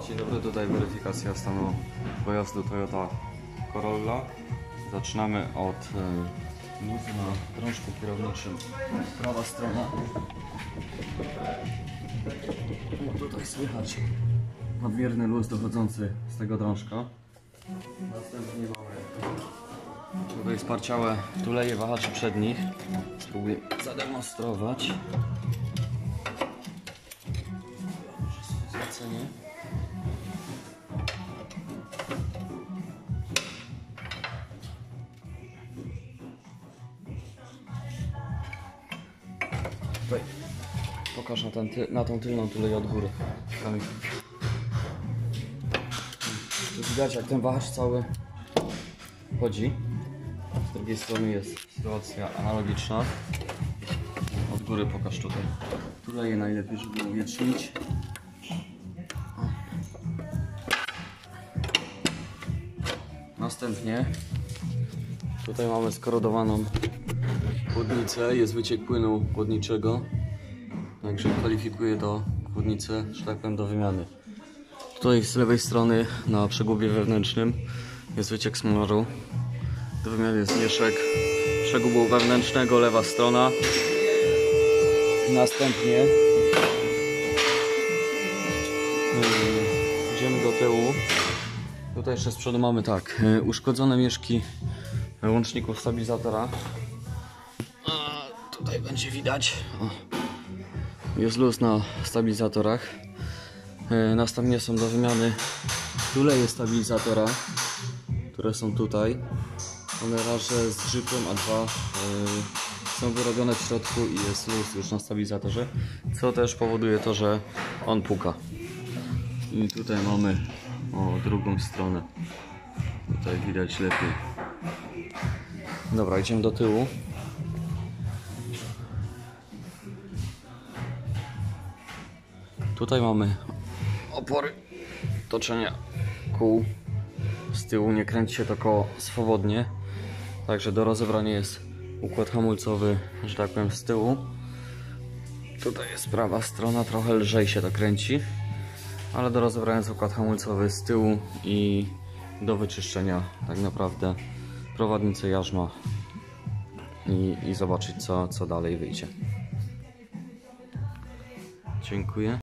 Dzień dobry, tutaj weryfikacja stanu pojazdu Toyota Corolla. Zaczynamy od luzu na drążku kierowniczym. Prawa strona. Tutaj słychać nadmierny luz dochodzący z tego drążka. Następnie mamy tutaj sparciałe tuleje wahaczy przednich. Spróbuję zademonstrować. Zlecenie. Tutaj pokaż na tą tylną tuleję od góry. Tu widać, jak ten wahacz cały chodzi. Z drugiej strony jest sytuacja analogiczna. Od góry pokaż tutaj. Tuleję najlepiej, żeby uwiecznić. Następnie tutaj mamy skorodowaną chłodnicę, jest wyciek płynu chłodniczego, także kwalifikuję to chłodnicę, że tak powiem, do wymiany. Tutaj z lewej strony na przegubie wewnętrznym jest wyciek smoru, do wymiany jest mieszek przegubu wewnętrznego, lewa strona. Następnie idziemy do tyłu. Tutaj jeszcze z przodu mamy tak, uszkodzone mieszki łączników stabilizatora. Tutaj będzie widać, jest luz na stabilizatorach. Następnie są do wymiany tuleje stabilizatora, które są tutaj. One raz, że z grzybłem, a dwa są wyrobione w środku i jest luz już na stabilizatorze, co też powoduje to, że on puka. I tutaj mamy drugą stronę. Tutaj widać lepiej. Dobra, idziemy do tyłu. Tutaj mamy opory toczenia kół. Z tyłu nie kręci się to koło swobodnie. Także do rozebrania jest układ hamulcowy, że tak powiem, z tyłu. Tutaj jest prawa strona, trochę lżej się to kręci. Ale do rozebrania jest układ hamulcowy z tyłu i do wyczyszczenia tak naprawdę prowadnicy jarzma i zobaczyć co dalej wyjdzie. Dziękuję.